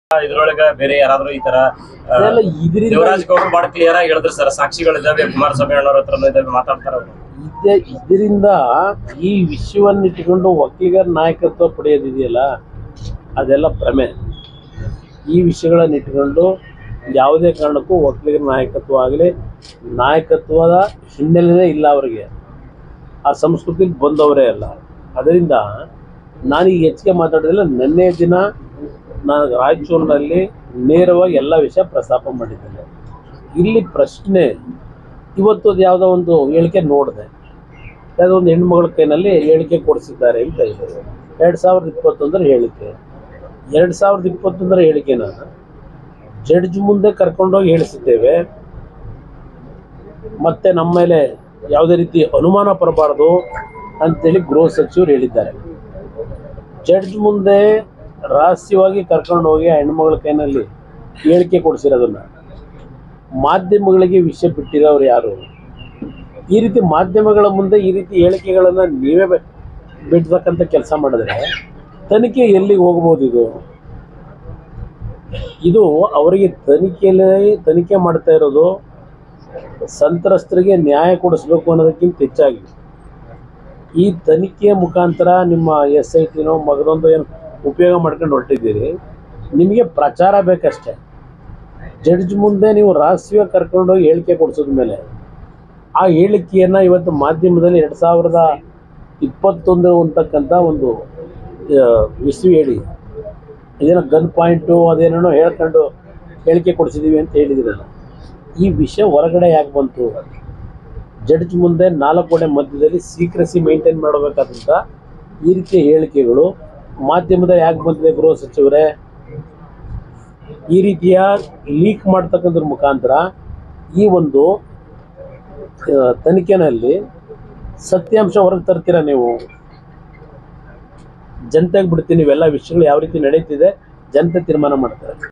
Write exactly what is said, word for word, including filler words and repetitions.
ಇದ್ರೊಳಗ ಬೇರೆ ಯಾರಾದ್ರೂ ಈ ತರ ದೇವರಾಜ್ ಗೌಡ್ರು ಬಹಳ ಕ್ಲಿಯರ್ ಆಗಿ ಹೇಳಿದ್ರು ಸರ್, ಸಾಕ್ಷಿಗಳಿದ್ದಾವೆ, ಕುಮಾರಸ್ವಾಮಿ ಅಣ್ಣವ್ರ ಹತ್ರ ಇದ್ದಾವೆ ಮಾತಾಡ್ತಾರ ಅವರು. ಇದರಿಂದ ಈ ವಿಷಯವನ್ನು ಇಟ್ಟುಕೊಂಡು ಒಕ್ಕಲಿಗರ ನಾಯಕತ್ವ ಪಡೆಯೋದಿದೆಯಲ್ಲ ಅದೆಲ್ಲ ಭ್ರಮೆ. ಈ ವಿಷಯಗಳನ್ನು ಇಟ್ಟುಕೊಂಡು ಯಾವುದೇ ಕಾರಣಕ್ಕೂ ಒಕ್ಕಲಿಗರ ನಾಯಕತ್ವ ಆಗಲಿ, ನಾಯಕತ್ವದ ಹಿನ್ನೆಲೆನೇ ಇಲ್ಲ ಅವರಿಗೆ, ಆ ಸಂಸ್ಕೃತಿಗೆ ಬಂದವರೇ ಅಲ್ಲ. ಅದರಿಂದ ನಾನೀಗ ಹೆಚ್ಚಿಗೆ ಮಾತಾಡೋದಿಲ್ಲ. ನಿನ್ನೆ ದಿನ ನಾನು ರಾಯಚೂರಿನಲ್ಲಿ ನೇರವಾಗಿ ಎಲ್ಲ ವಿಷಯ ಪ್ರಸ್ತಾಪ ಮಾಡಿದ್ದೇನೆ. ಇಲ್ಲಿ ಪ್ರಶ್ನೆ ಇವತ್ತು ಅದು ಯಾವುದೋ ಒಂದು ಹೇಳಿಕೆ ನೋಡಿದೆ, ಯಾವುದೋ ಒಂದು ಹೆಣ್ಮಗಳ ಕೈನಲ್ಲಿ ಹೇಳಿಕೆ ಕೊಡಿಸಿದ್ದಾರೆ ಅಂತ ಇದೆ. ಎರಡು ಸಾವಿರದ ಇಪ್ಪತ್ತೊಂದರ ಹೇಳಿಕೆ ಎರಡು ಸಾವಿರದ ಇಪ್ಪತ್ತೊಂದರ ಹೇಳಿಕೆನ ಜಡ್ಜ್ ಮುಂದೆ ಕರ್ಕೊಂಡೋಗಿ ಹೇಳಿಸಿದ್ದೇವೆ. ಮತ್ತು ನಮ್ಮ ಮೇಲೆ ಯಾವುದೇ ರೀತಿ ಅನುಮಾನ ಪಡಬಾರ್ದು ಅಂತೇಳಿ ಗೃಹ ಸಚಿವರು ಹೇಳಿದ್ದಾರೆ. ಜಡ್ಜ್ ಮುಂದೆ ರಹಸ್ಯವಾಗಿ ಕರ್ಕೊಂಡೋಗಿ ಆ ಹೆಣ್ಮಗಳ ಕೈನಲ್ಲಿ ಹೇಳಿಕೆ ಕೊಡಿಸಿರೋದನ್ನು ಮಾಧ್ಯಮಗಳಿಗೆ ವಿಷಯ ಬಿಟ್ಟಿರೋರು ಯಾರು? ಈ ರೀತಿ ಮಾಧ್ಯಮಗಳ ಮುಂದೆ ಈ ರೀತಿ ಹೇಳಿಕೆಗಳನ್ನು ನೀವೇ ಬಿಡ್ತಕ್ಕಂಥ ಕೆಲಸ ಮಾಡಿದ್ರೆ ತನಿಖೆ ಎಲ್ಲಿಗೆ ಹೋಗ್ಬೋದು? ಇದು ಇದು ಅವರಿಗೆ ತನಿಖೆಯಲ್ಲಿ ತನಿಖೆ ಮಾಡ್ತಾ ಇರೋದು ಸಂತ್ರಸ್ತರಿಗೆ ನ್ಯಾಯ ಕೊಡಿಸ್ಬೇಕು ಅನ್ನೋದಕ್ಕಿಂತ ಹೆಚ್ಚಾಗಿ ಈ ತನಿಖೆಯ ಮುಖಾಂತರ ನಿಮ್ಮ ಎಸ್ ಐ ಟಿನೋ ಮಗದೊಂದು ಏನು ಉಪಯೋಗ ಮಾಡ್ಕೊಂಡು ಹೊರಟಿದ್ದೀರಿ, ನಿಮಗೆ ಪ್ರಚಾರ ಬೇಕಷ್ಟೆ. ಜಡ್ಜ್ ಮುಂದೆ ನೀವು ರಹಸ್ಯವಾಗಿ ಕರ್ಕೊಂಡೋಗಿ ಹೇಳಿಕೆ ಕೊಡಿಸಿದ ಮೇಲೆ ಆ ಹೇಳಿಕೆಯನ್ನು ಇವತ್ತು ಮಾಧ್ಯಮದಲ್ಲಿ ಎರಡು ಸಾವಿರದ ಇಪ್ಪತ್ತೊಂದು ಅಂತಕ್ಕಂಥ ಒಂದು ವಿಷಯ ಹೇಳಿ ಇದೇನೋ ಗನ್ ಪಾಯಿಂಟು ಅದೇನೇನೋ ಹೇಳ್ಕೊಂಡು ಹೇಳಿಕೆ ಕೊಡಿಸಿದ್ದೀವಿ ಅಂತ ಹೇಳಿದಿರಲ್ಲ. ಈ ವಿಷಯ ಹೊರಗಡೆ ಯಾಕೆ ಬಂತು? ಜಡ್ಜ್ ಮುಂದೆ ನಾಲ್ಕು ಗೋಡೆ ಮಧ್ಯದಲ್ಲಿ ಸೀಕ್ರೆಸಿ ಮೇಂಟೈನ್ ಮಾಡಬೇಕಾದಂಥ ಈ ರೀತಿಯ ಹೇಳಿಕೆಗಳು ಮಾಧ್ಯಮದ ಯಾಕೆ ಬಂದಿದೆ? ಗೃಹ ಸಚಿವರೇ, ಈ ರೀತಿಯ ಲೀಕ್ ಮಾಡ್ತಕ್ಕಂಥದ್ರ ಮುಖಾಂತರ ಈ ಒಂದು ತನಿಖೆಯಲ್ಲಿ ಸತ್ಯಾಂಶ ಹೊರಗೆ ತರ್ತೀರ ನೀವು? ಜನತೆಗೆ ಬಿಡ್ತೀನಿ, ಇವೆಲ್ಲ ವಿಷಯಗಳು ಯಾವ ರೀತಿ ನಡೀತಿದೆ ಜನತೆ ತೀರ್ಮಾನ ಮಾಡ್ತಾರೆ.